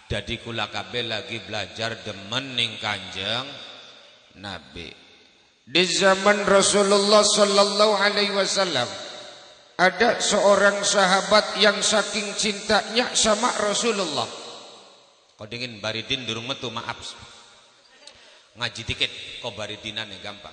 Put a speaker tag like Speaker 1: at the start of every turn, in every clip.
Speaker 1: Dadi kula kabeh lagi belajar demen ning Kanjeng Nabi. Di zaman Rasulullah sallallahu alaihi wasallam ada seorang sahabat yang saking cintanya sama Rasulullah. Kau dingin baridin durung metu, maaf. Ngaji dikit kau baridinane gampang.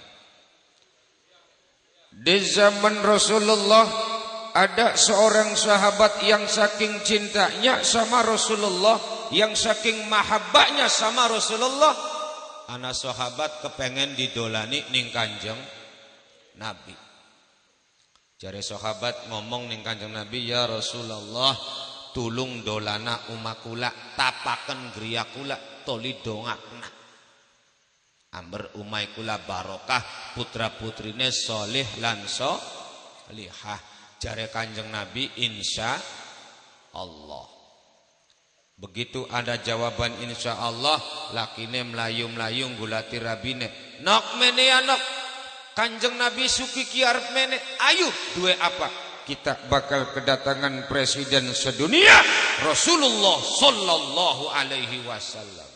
Speaker 1: Di zaman Rasulullah ada seorang sahabat yang saking cintanya sama Rasulullah, yang saking mahabbahnya sama Rasulullah, ana sahabat kepengen didolani ning Kanjeng Nabi. Jare sahabat ngomong ning Kanjeng Nabi, "Ya Rasulullah, tulung dolana umakula, tapaken griya kula toli dongakna. Amber umai kula barokah, putra-putrine soleh lan solihah." Jare Kanjeng Nabi, "Insya Allah." Begitu ada jawaban insya Allah, lakine melayu-melayu gulati rabine. "Nok mene ya nok, Kanjeng Nabi suki ki arep mene. Ayo, duwe apa? Kita bakal kedatangan presiden sedunia, Rasulullah sallallahu alaihi wasallam."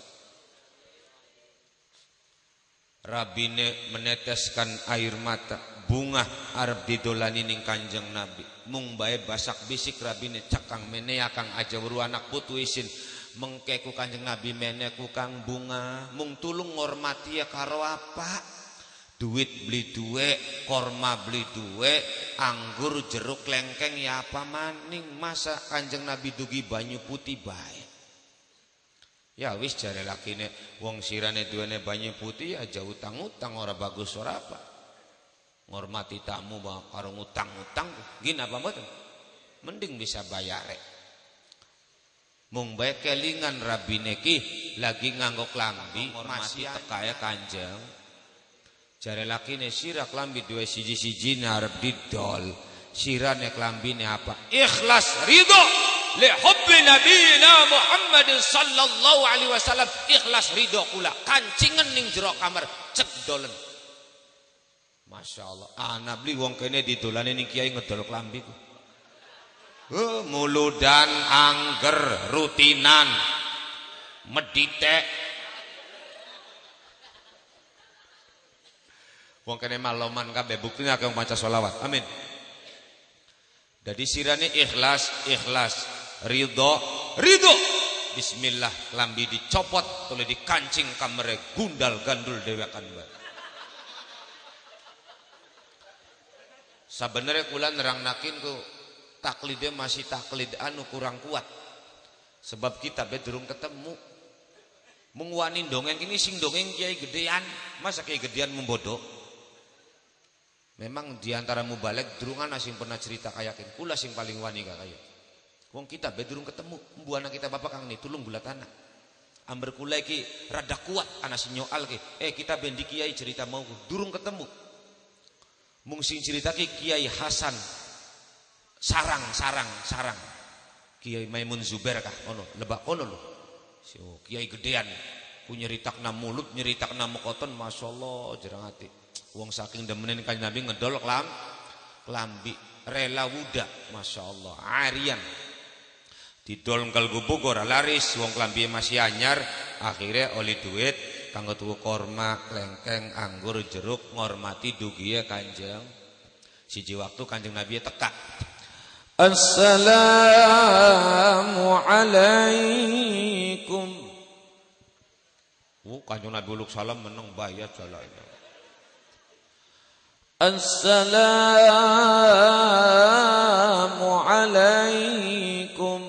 Speaker 1: Rabine meneteskan air mata, bunga arep didolani ning Kanjeng Nabi. Mung bae basak bisik rabine, "Cakang mene akang aja weru anak putu isin. Mengke ku Kanjeng Nabi mene ku kang bunga, mung tulung ngormati ya karo apa? Duit beli duwe, korma beli duwe, anggur jeruk lengkeng ya apa maning, masa Kanjeng Nabi dugi banyu putih bae." Ya wis jare lakine, wong sirane duwene banyu putih aja utang-utang, ora bagus ora apa. Ngormati tamu karo ngutang-utang gini apa mboten? Mending bisa bayare. Mung bae kelingan rabine ki lagi nganggo klambi masih tekae Kanjeng. Jare lakine sira klambi duwe siji-siji arep didol. Sirane klambine apa? Ikhlas ridho li hubbi nabiyina Muhammad sallallahu alaihi wasallam. Ikhlas ridho kula kancingen ning jero kamar cek dolen. Masya Allah, anak beli wong kene didolane ning kiai ngedol klambi ku. Muludan angger rutinan medite. Wong kene maloman kabeh buktine akeh maca selawat. Amin. Dadi sirane ikhlas, ridho. Bismillah, klambi dicopot, tole dikancing kamere gundal gandul dewekan bae. Sabenere kula nerangnakin ku taklide masih taklid anu kurang kuat. Sebab kita be durung ketemu. Mung wani dongeng ini sing dongeng kiai gedean, masa kiai gedean membodoh. Memang diantara mubalek durungan sing pernah cerita kayakin. Kula sing paling wani kaya. Wong kita be durung ketemu. Mbu anak kita bapak kang ni tulung bulat anak. Amber kula iki rada kuat ana sing nyoal ki. Kita ben di kiai cerita mau durung ketemu. Mung sing cerita ki Kiai Hasan sarang. Kiai Maimun Zubair kah ono lebak ono lho. Kiai gedean ku nyeritakna mulut, nyeritakna mokoton, masyaallah jerang ati. Wong saking demenin Kanjeng Nabi ngedol klambi rela wuda, masyaallah. Arian didol kalgo Bogor laris, wong klambi masih anyar, akhirnya oli duit kanggo tuku korma, lengkeng, anggur, jeruk, ngormati dugiye Kanjeng. Siji waktu Kanjeng Nabi teka. Assalamu alaikum. Kanjeng Nabi uluk salam meneng bayat jalan. Assalamu alaikum.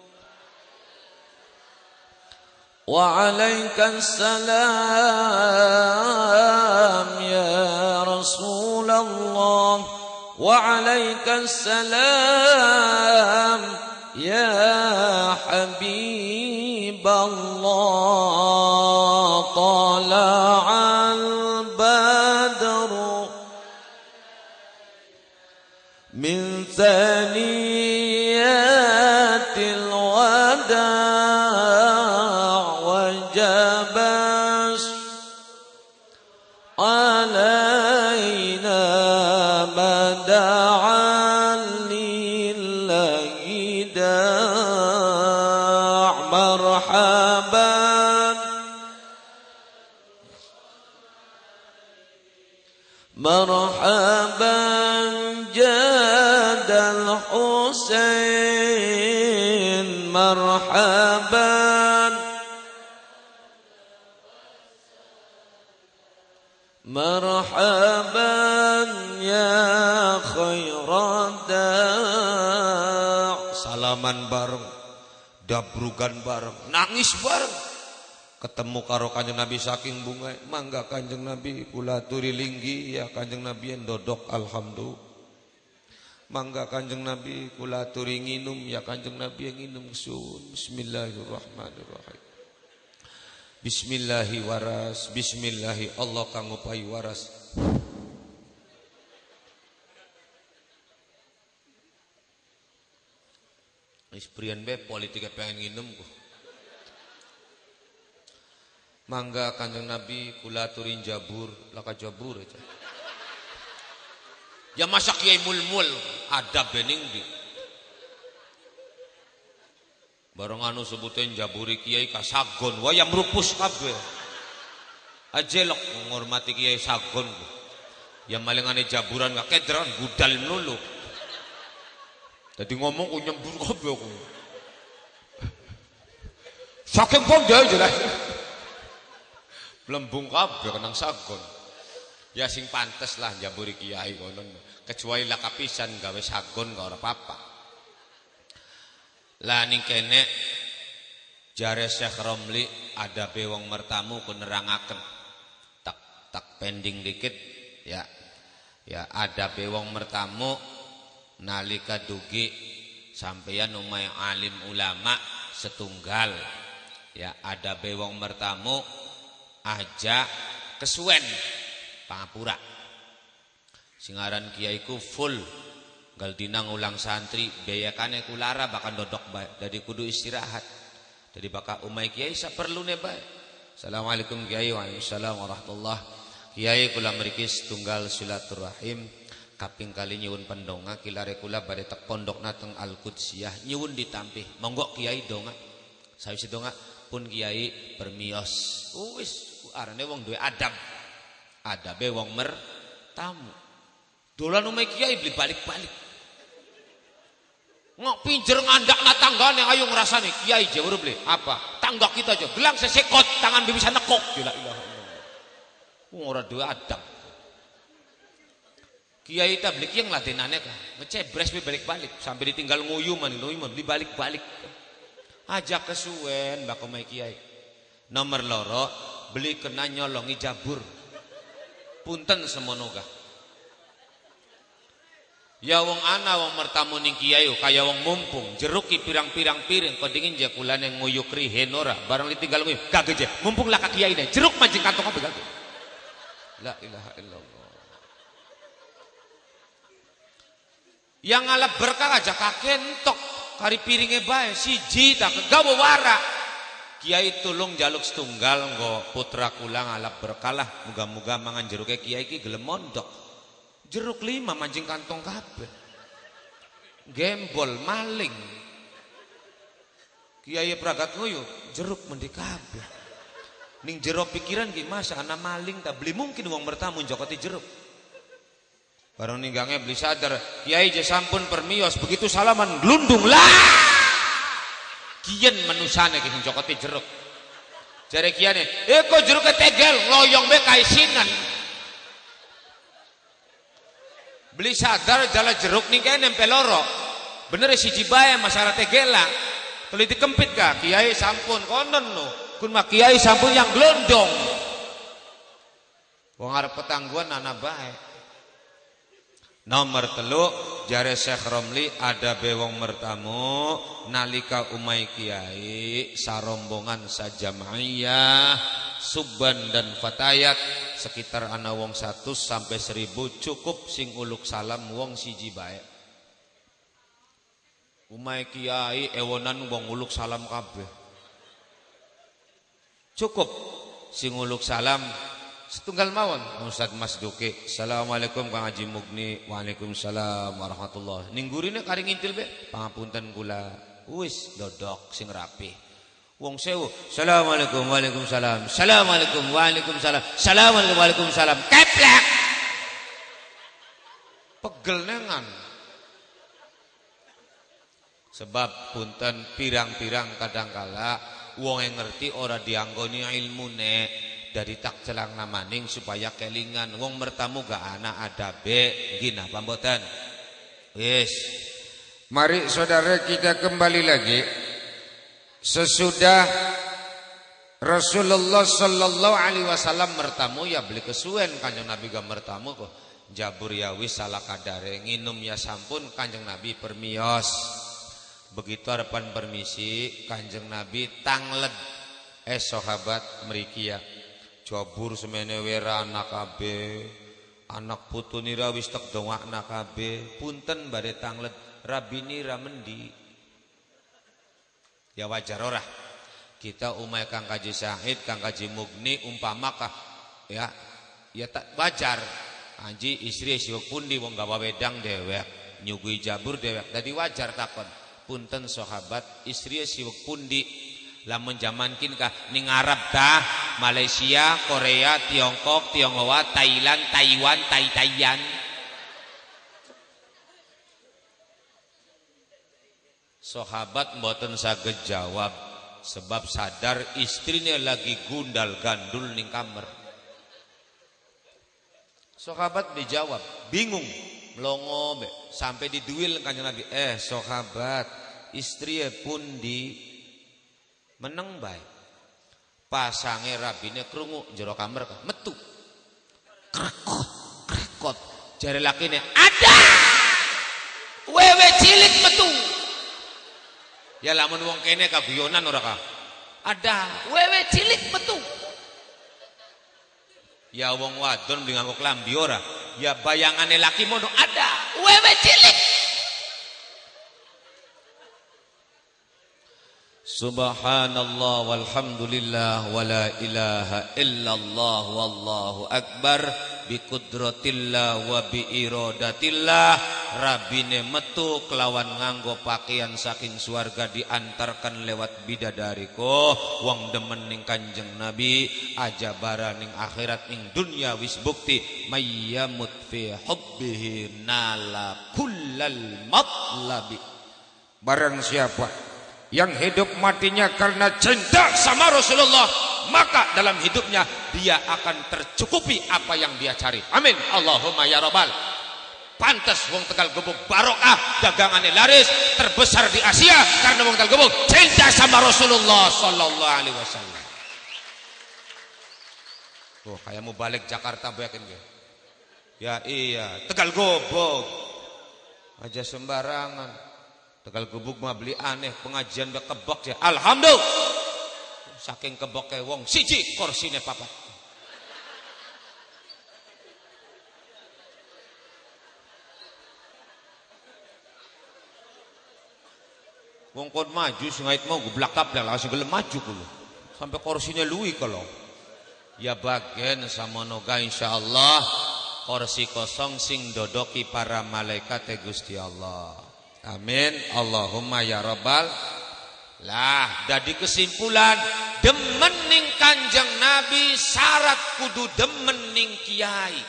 Speaker 1: Waalaikumsalam ya Rasulullah. Waalaikumsalam ya Habiballah. Tala'al badru min thaniyatil wada' wajabas alaina mada'an lillahi da'
Speaker 2: marhaban marhaban jadal Husain marhaban marhaban ya khairadda.
Speaker 1: Salaman bareng, dabrugan bareng, nangis bareng. Ketemu karo Kanjeng Nabi saking bunga, mangga Kanjeng Nabi kula turi linggi ya Kanjeng Nabi yen dodok alhamdulillah. Mangga Kanjeng Nabi kula turi nginum ya Kanjeng Nabi yang nginum sun. Bismillahirrahmanirrahim. Bismillahi waras, bismillahi Allah kang ngupahi waras. Wis priyen be politik pengen nginum ku. Mangga Kanjeng Nabi kula turin jabur, laka jabur aja. Ya masak kiai mulmul, adab bening di. Bareng anu sebutin jaburi kiai kasagon, wayam rupus kabeh. Ajelok menghormati kiai sagon. Yang malingane jaburan gak kedran gudal nulu. Tadi ngomong ku nyembur kabeh aku. Saking pondhe jelas. Lembung kabeh kenang sagon. Ya sing pantes lah jamburi kiai kono. Kecuali lah kapisan gawe sagon gak ora apa-apa. Lah ning kene jare Syekh Romli ada bewong mertamu ku nerangaken. Tak pending dikit ya. Ya ada bewong mertamu nalika dugi sampeyan umay alim ulama setunggal. Ya ada bewong mertamu aja kesuwen pangapura singaran kiaiku full gal dina ngulang santri biayakane kulara bakal dodok bae dari kudu istirahat jadi bakal umay kiai saperlune bae. Assalamualaikum kiai. Waalaikumsalam warahmatullah. Kiai kula mriki setunggal silaturahim kaping kali nyuwun pendonga kilare kula badhe tek pondok nateng Al-Qudsiyah nyuwun ditampih monggo kiai donga sawise donga pun kiai permios wis arane wong duwe adab. Adabe wong mertamu. Dolan umeh kiai beli balik-balik. Ngok pinjer ngandakna tanggane ayo ngrasani kiai jawur beli. Apa? Tangga kita aja gelang sesekot tangan bisa nekok. La ilaha illallah. Wong ora duwe adab. Kiai ta beli kiang ladenane ka. Ngecebres balik-balik sampai ditinggal nguyu man beli balik-balik. Ajak kesuwen mbak umeh kiai. Nomor loro beli kena nyolongi jabur punten semonoga ya wong ana wong mertamu ning kiai kaya wong mumpung jeruki pirang-pirang piring kodingin je kulane nguyuk rihen ora barang ditinggal nguyu kagak je mumpung laka kiai ne jeruk mancing kantong kabeh kagak. La ilaha illallah. Yang ngalap berkah aja kakentok kari piringe bae siji tak gawe wara. Kiai tulung jaluk setunggal nggo putra kula ngalap berkalah muga-muga mangan jeruke kiai iki gelem mondok. Jeruk 5 mancing kantong kabeh. Gembol maling. Kiai pragat nguyu jeruk mendi kabeh. Ning jero pikiran ki masa ana maling tak beli mungkin wong bertamu njokoti jeruk. Bareng ninggange beli sadar kiai je sampun permios begitu salaman glundung lah. Kian manusane ki sing jokote jeruk. Jare kiane, kok jeruke tegel ngloyong be kaisinan. Beli sadar jala jeruk ning kene nempel loro. Bener siji bae masalah tegela. Tuli dikempit ka, kiai sampun konon no. Kun mah kiai sampun yang glondong. Wong arep petangguhan ana bae. Nomor 3 jare Syekh Romli ada bewong mertamu nalika umay kiai sarombongan sajamaiyah subban dan fatayat sekitar ana wong 100 sampai 1000 cukup sing uluk salam wong siji bae. Umay kiai ewonan wong uluk salam kabeh. Cukup sing uluk salam setunggal mawon Ustaz Mas Duki. Assalamualaikum Kang Haji Mugni. Waalaikumsalam warahmatullah. Ning gurine kari ngintil be pangapunten kula. Wis dodok sing rapi. Wong sewu, assalamualaikum waalaikumsalam, assalamualaikum waalaikumsalam, assalamualaikum waalaikumsalam, keplek. Pegel nengan. Sebab punten pirang-pirang kadangkala wong yang ngerti ora dianggoni ilmune dari tak celang namaning supaya kelingan wong mertamu gak ana adabe gina apa mboten. Wis.
Speaker 3: Mari saudara kita kembali lagi. Sesudah Rasulullah sallallahu alaihi wasallam mertamu ya beli kesuwen Kanjeng Nabi gak mertamu kok jabur ya wis salah kadare nginum ya sampun Kanjeng Nabi permios. Begitu harapan permisi Kanjeng Nabi tangled sahabat mriki ya jabur semene wera anak kabeh anak putunira wis tek dongakna kabeh punten bare tangled rabini ra mendi. Ya wajar ora kita umay Kang Kaji Syahid Kang Kaji Mugni umpamakah ya tak wajar anji istri siwak pundi wong gawa wedang dewek nyugui jabur dewek dadi wajar takon punten sahabat istri siwak pundi lamun jamankin kah ning Arab tah Malaysia Korea Tiongkok Tionghoa Thailand Taiwan Taiyan sahabat mboten saged jawab sebab sadar istrinya lagi gundal gandul ning kamar. Sahabat dijawab bingung melongo sampai diduil Kanjeng Nabi sahabat istri pun di meneng bae pasange rabine krungu jero kamar metu krekot jare lakine ada wewe cilik metu. Ya lamun wong kene kaguyonan ora kah? Ada wewe cilik metu. Ya wong wadon beli nganggo klambi ora? Ya bayangane laki mono ada wewe cilik. Subhanallah walhamdulillah wala ilaha illallah wallahu akbar biqudratillah wa biiradatillah rabine metu kelawan nganggo pakaian saking swarga diantarkan lewat bidadariko wong demen ning Kanjeng Nabi ajabara ning akhirat ning dunya wis bukti mayyamut fi hubbihi nala kullal matlabi. Barang siapa yang hidup matinya karena cinta sama Rasulullah maka dalam hidupnya dia akan tercukupi apa yang dia cari. Amin Allahumma ya rabbal. Pantes wong Tegal Gebuk barokah dagangannya laris terbesar di Asia karena wong Tegal Gebuk cinta sama Rasulullah sallallahu alaihi wasallam. Oh kayak mau balik Jakarta yakin gue. Ya iya Tegal Gebuk aja sembarangan. Tegal Gebuk mah beli aneh pengajian be kebok ya. Alhamdulillah. Saking keboknya wong siji korsine papat. Wong kon maju sengait mau geblak tablak langsung gelem maju kulo. Sampai kursinya luwi kalau. Ya bagian sama noga insyaallah kursi kosong sing dodoki para malaikat Gusti Allah. Amin Allahumma ya rabbal. Lah dadi kesimpulan demen ning Kanjeng Nabi syarat kudu demen ning kiai.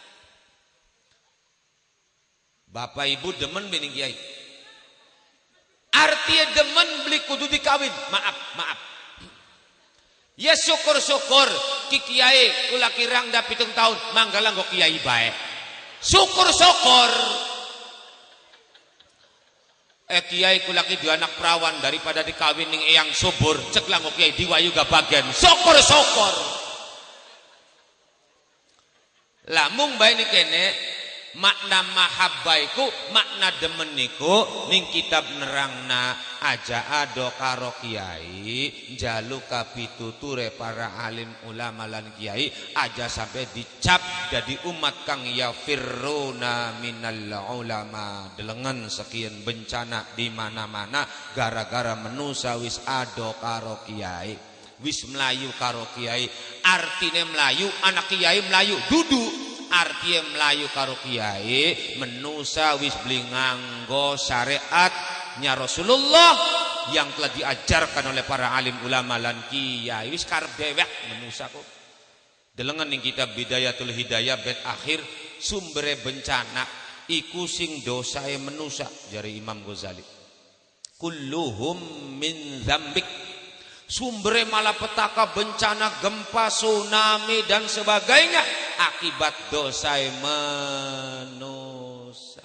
Speaker 3: Bapak ibu demen ning kiai. Artinya demen beli kudu dikawin. Maaf. Ya syukur-syukur ki kiai kula kirang da 7 tahun manggala nggo kiai bae. Syukur-syukur kiai kulaki dua anak perawan daripada dikawin ning eyang subur cek lang kiai diwayu gak bagian syukur lamung bae ni kene makna mahabbaiku makna demeniku ning kitab nerangna aja ado karo kiai njalu kapituture para alim ulama lan kiai aja sampai dicap jadi umat kang yafirruna minal ulama delengen sekian bencana di mana-mana gara-gara menusa wis ado karo kiai wis melayu karo kiai artine melayu anak kiai melayu dudu artinya melayu karo kiai menusa wis beli nganggo syariatnya Rasulullah
Speaker 1: yang telah diajarkan oleh para alim ulama lan kiai wis karep dewek manusa kok. Delengen ning kitab Bidayatul Hidayah bait akhir sumbere bencana iku sing dosae manusa jari Imam Ghazali. Kulluhum min dzambik. Sumbere malapetaka bencana gempa tsunami dan sebagainya akibat dosae manusa.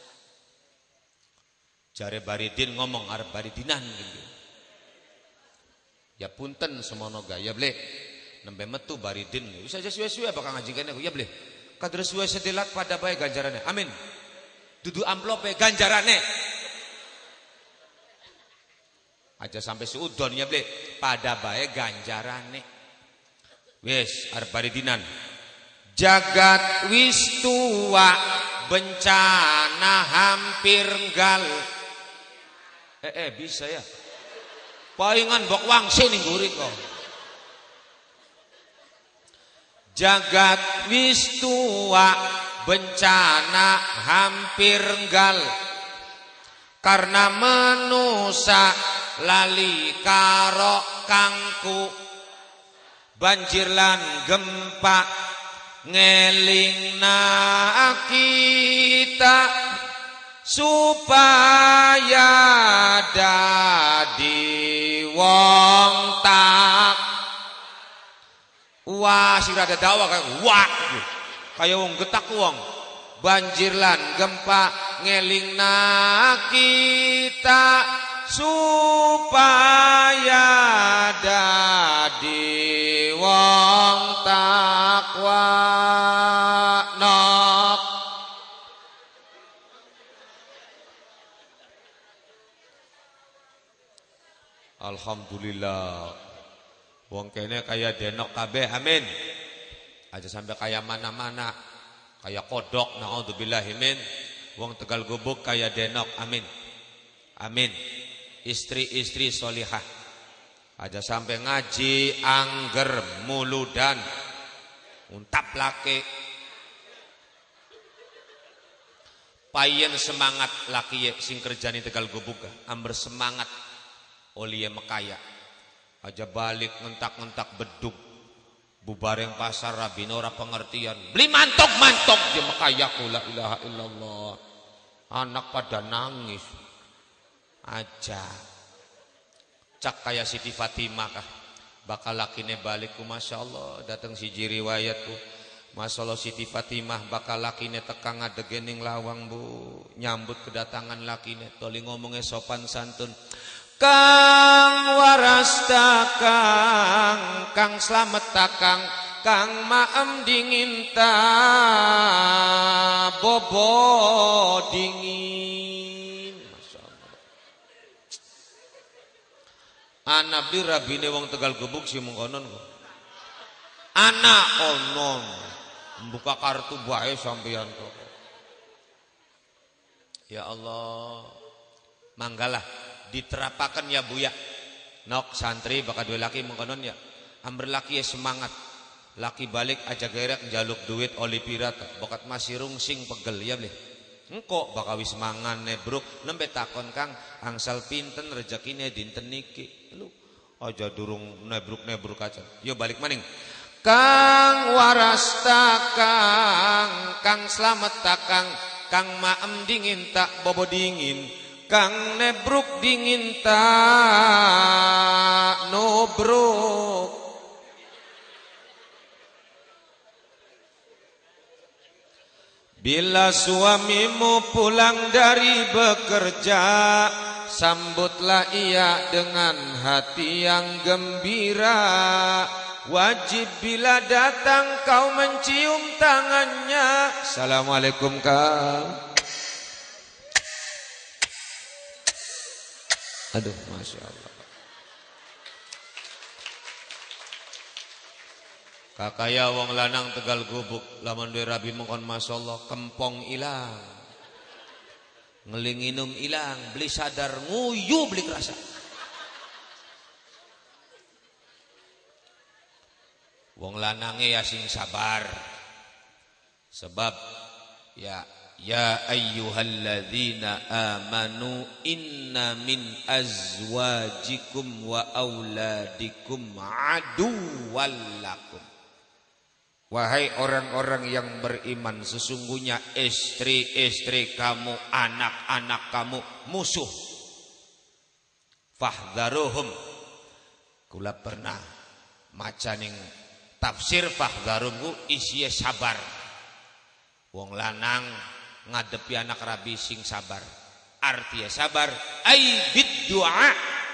Speaker 1: Jare Baridin ngomong arep baridinan gitu. Ya punten semono gaya ble. Nembe metu Baridin wis aja suwe-suwe bakal ngaji kene aku ya ble. Kadre suwe sedelat pada bae ganjarane. Amin. Dudu amplope ganjarane. Aja sampai seudon ya ble. Pada bae ganjarane. Wis arep baridinan. Jagat wis tua bencana hampir nggal. Bisa ya. Paingan mbok wangse ning nguri kok. Jagat wis tua bencana hampir nggal. Karena manusa lali karo kangku. Banjir lan gempa ngelingna kita supaya dadi wong tak wah sira ada dawa kayak wah kayak wong getak wong banjir lan gempa ngelingna kita supaya dadi wong takwa nok. Alhamdulillah. Wong kene kaya denok kabeh, amin. Aja sampai kaya mana-mana, kaya kodok, naudzubillahi min. Wong Tegal Gubuk kaya denok, amin. Amin. Istri-istri solihah. Aja sampai ngaji angger muludan. Untap laki. Payen semangat laki sing kerjani Tegal Gubuk, amber semangat. Olie mekaya aja balik ngentak-ngentak beduk bubareng pasar rabine ora pengertian beli mantok-mantok je mekaya la ilaha illallah anak pada nangis aja cak kaya Siti Fatimah kah bakal lakine balikku masyaallah datang siji riwayatku masyaallah Siti Fatimah bakal lakine tekang adegening lawang bu nyambut kedatangan lakine toli ngomongnya sopan santun Kang waras takang, kang slamet takang, kang maem dingin ta bobo dingin. Masyaallah. Anak beli rabine wong Tegal Gubuk si mengkonon kok. Anak konon buka kartu bae sampeyan kok. Ya Allah, manggalah. Diterapakan ya Buya nok santri bakal dua laki mengkonon ya amber laki ya semangat laki balik aja gerek jaluk duit oli pirata bakat masih rungsing pegel ya boleh engkok bakal wis mangan nebruk nembe takon Kang angsal pinten rezekine dinten niki lu aja durung nebruk aja yo balik maning Kang waras takang kang slamet takang kang maem dingin tak bobo dingin Kang nebruk dingin tak nubruk Bila suamimu pulang dari bekerja Sambutlah ia dengan hati yang gembira Wajib bila datang kau mencium tangannya Assalamualaikum Kang Aduh, Masya Allah. Kakaya wong lanang Tegal Gubuk lamun duwe rabi mengkon Masya Allah kempong ilang. Ngelinginum ilang, beli sadar nguyu beli kerasa. Wong lanange ya sing sabar. Sebab ya Ya ayyuhalladzina amanu inna min azwajikum wa auladikum aduwwal lakum. Wahai orang-orang yang beriman, sesungguhnya istri-istri kamu, anak-anak kamu musuh. Fahdharuhum. Kula pernah maca ning tafsir fahdharuhum isiye sabar. Wong lanang ngadepi anak rabi sing sabar. Artinya sabar ai bid du'a.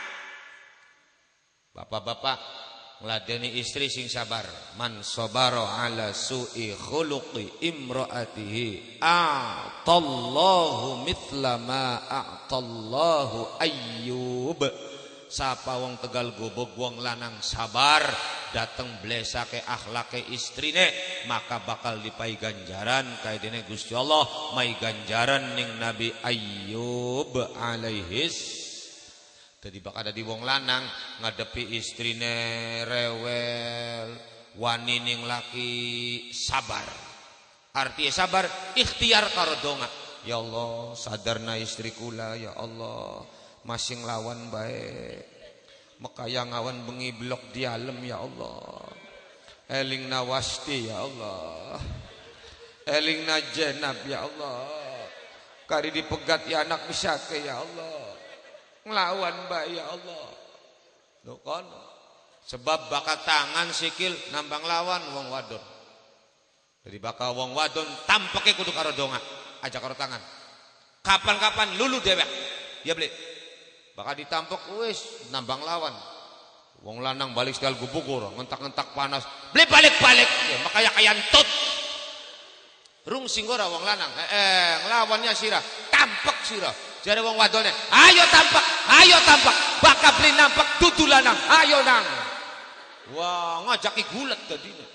Speaker 1: Bapak-bapak ngladeni istri sing sabar. Man sabara ala su'i khuluqi imraatihi a'tallahu mithla ma a'tallahu Ayyub. Sapa wong tegal gobog wong lanang sabar dateng blesake akhlake istrine, maka bakal dipai ganjaran kaya dene Gusti Allah mai ganjaran ning Nabi Ayyub alaihis. Jadi bakal ada di wong lanang ngadepi istrine rewel, wani ning laki sabar. Artinya sabar ikhtiar karo donga. Ya Allah, sadarna istri kula ya Allah, masing lawan baik. Mekaya ngawan bengi blok dialem ya Allah. Eling nawasti ya Allah. Eling najenab ya Allah. Kari dipegat ya anak misake ya Allah. Nglawan bae ya Allah. Lho kon. Sebab bakal tangan sikil nambang lawan wong wadon. Jadi bakal wong wadon tampeke kudu karo donga, aja karo tangan. Kapan-kapan lulu dewek. Ya beli. Bakal ditampok wis nambang lawan. Wong lanang balik sekali gubuk ngentak-ngentak panas. Beli balik-balik ya, makanya kayak tut. Rung singgora wong lanang. Nglawannya sirah, tampak sirah. Jare wong wadone, ayo tampak. Bakal beli nampak dudu lanang. Ayo nang. Wah, ngajaki gulet tadine.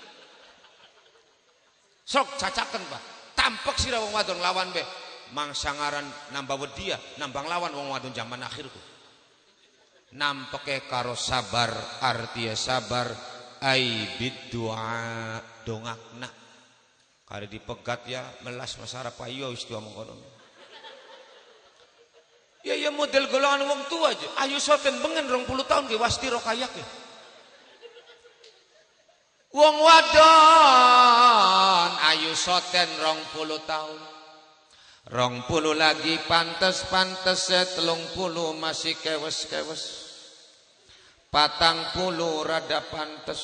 Speaker 1: Sok cacaken, Pak. Tampak sirah wong wadon lawan be. Mangsangaran nambah wedi ya, nambang lawan wong wadon zaman akhirku. Nampeke karo sabar, artinya sabar ai biddu'a dongakna. Kare dipegat ya melas masara payo wis tua mengkono. Ya model golongan wong tua aja. Ayo soten bengen 20 tahun ge wasti ro kayak ya. Wong wadon ayo soten 20 tahun. 20 lagi pantes 30 masih kewes 40 rada pantes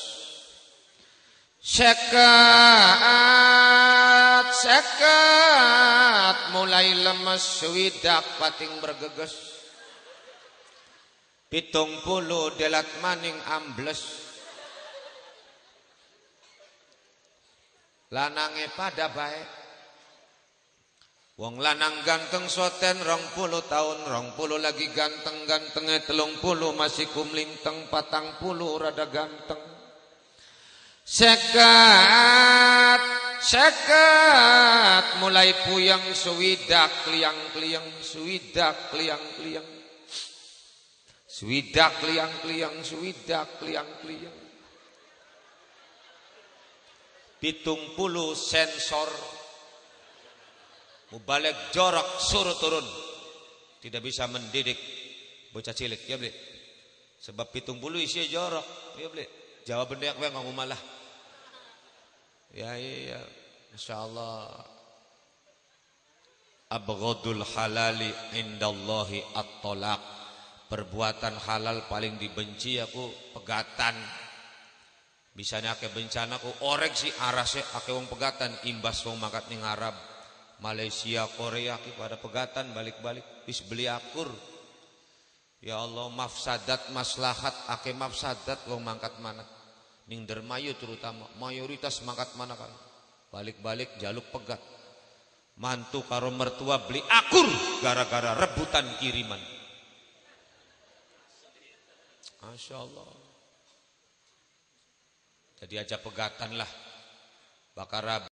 Speaker 1: 50 mulai lemes swidak pating bergeges 70 delat maning ambles lanange pada baik. Wong lanang ganteng soten 20 tahun 20 lagi ganteng-gantengnya 30 masih kumlinteng 40 rada ganteng 50 mulai puyeng swidak kliang-kliang swidak kliang-kliang 70 sensor mubalek jorok suruh turun tidak bisa mendidik bocah cilik ya beli sebab 70 isi jorok ya beli jawab benda yang ngomong malah ya insyaallah abghadul halali indallahi at-talaq perbuatan halal paling dibenci aku pegatan bisanya ake bencana aku orek si arase ake wong pegatan imbas wong mangkat ning Arab Malaysia, Korea pada pegatan balik-balik wis beli akur. Ya Allah mafsadat maslahat ake mafsadat wong mangkat mana. Ning dermayu terutama mayoritas mangkat mana kan. Balik-balik jaluk pegat. Mantu karo mertua beli akur gara-gara rebutan kiriman. Masya Allah. Jadi aja pegatan lah. Bakar